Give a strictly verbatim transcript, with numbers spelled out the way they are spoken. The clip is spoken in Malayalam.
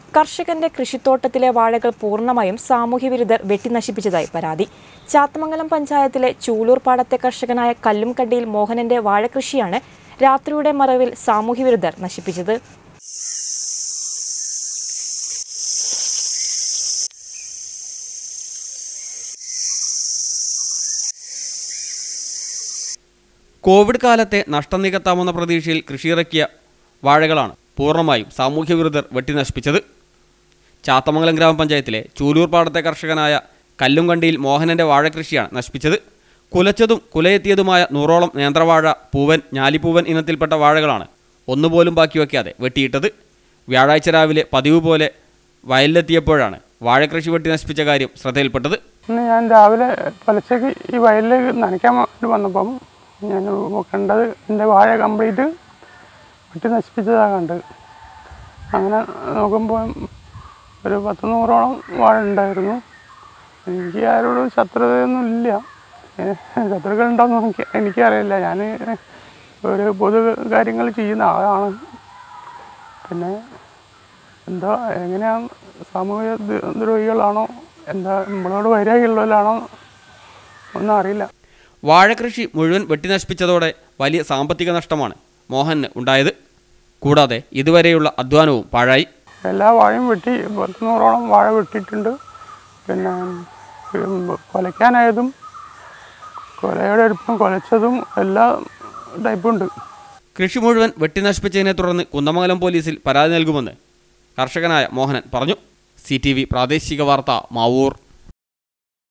കർഷകന്റെ കൃഷിത്തോട്ടത്തിലെ വാഴകൾ പൂർണ്ണമായും സാമൂഹ്യവിരുദ്ധർ വെട്ടിനശിപ്പിച്ചതായി പരാതി. ചാത്തമംഗലം പഞ്ചായത്തിലെ ചൂലൂർ പാടത്തെ കർഷകനായ കല്ലുംകണ്ടിയിൽ മോഹനന്റെ വാഴകൃഷിയാണ് രാത്രിയുടെ മറവിൽ സാമൂഹ്യവിരുദ്ധർ നശിപ്പിച്ചത്. കോവിഡ് കാലത്തെ നഷ്ടം നികത്താമെന്ന പ്രതീക്ഷയിൽ കൃഷിയിറക്കിയ വാഴകളാണ് പൂർണ്ണമായും സാമൂഹ്യവിരുദ്ധർ വെട്ടിനശിപ്പിച്ചത്. ചാത്തമംഗലം ഗ്രാമപഞ്ചായത്തിലെ ചൂലൂർ പാടത്തെ കർഷകനായ കല്ലുംകണ്ടിയിൽ മോഹനന്റെ വാഴകൃഷിയാണ് നശിപ്പിച്ചത്. കുലച്ചതും കുലയെത്തിയതുമായ നൂറോളം നേന്ത്രവാഴ, പൂവൻ, ഞാലിപ്പൂവൻ ഇനത്തിൽപ്പെട്ട വാഴകളാണ് ഒന്നുപോലും ബാക്കി വയ്ക്കാതെ വെട്ടിയിട്ടത്. വ്യാഴാഴ്ച രാവിലെ പതിവ് പോലെ വയലിലെത്തിയപ്പോഴാണ് വാഴകൃഷി വെട്ടി നശിപ്പിച്ച കാര്യം ശ്രദ്ധയിൽപ്പെട്ടത്. ഞാൻ രാവിലെ പുലച്ചയ്ക്ക് ഈ വയലിലേക്ക് നനയ്ക്കാൻ വേണ്ടി വന്നപ്പം ഞാൻ കണ്ടത് എൻ്റെ വാഴ കംപ്ലീറ്റ് വെട്ടി നശിപ്പിച്ചതാണ് കണ്ടത്. അങ്ങനെ നോക്കുമ്പോൾ ഒരു പത്ത് നൂറോളം വാഴ ഉണ്ടായിരുന്നു. എനിക്ക് ആരോടും ശത്രുതയൊന്നും ഇല്ല. ശത്രുക്കൾ ഉണ്ടോയെന്ന് എനിക്ക് എനിക്കറിയില്ല. ഞാൻ ഒരു പൊതു കാര്യങ്ങൾ ചെയ്യുന്ന ആളാണ്. പിന്നെ എന്താ എങ്ങനെയാണ് സാമൂഹ്യ ദ്രോഹികളാണോ എന്താ നമ്മളോട് വൈരാഗ്യമുള്ളവരാണോ ഒന്നും അറിയില്ല. വാഴകൃഷി മുഴുവൻ വെട്ടിനശിപ്പിച്ചതോടെ വലിയ സാമ്പത്തിക നഷ്ടമാണ് മോഹന് ഉണ്ടായത്. കൂടാതെ ഇതുവരെയുള്ള അധ്വാനവും പാഴായി. എല്ലാ വാഴയും വെട്ടി പത്ത് നൂറോളം വാഴ വെട്ടിയിട്ടുണ്ട്. പിന്നെ കൊലയ്ക്കാനായതും കൊലയുടെ അടുപ്പം കൊലച്ചതും എല്ലാ ടൈപ്പും ഉണ്ട്. കൃഷി മുഴുവൻ വെട്ടിനശിപ്പിച്ചതിനെ തുടർന്ന് കുന്ദമംഗലം പോലീസിൽ പരാതി നൽകുമെന്ന് കർഷകനായ മോഹനൻ പറഞ്ഞു. സി ടി വി പ്രാദേശിക വാർത്ത മാവൂർ.